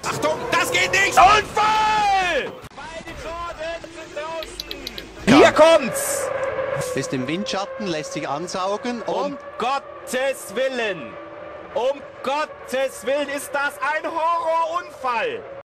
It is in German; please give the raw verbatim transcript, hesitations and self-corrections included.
Achtung, das geht nicht! Unfall! Beide Torben sind draußen! Hier kommt's! Ist im Windschatten, lässt sich ansaugen und... Um Gottes Willen! Um Gottes Willen ist das ein Horrorunfall!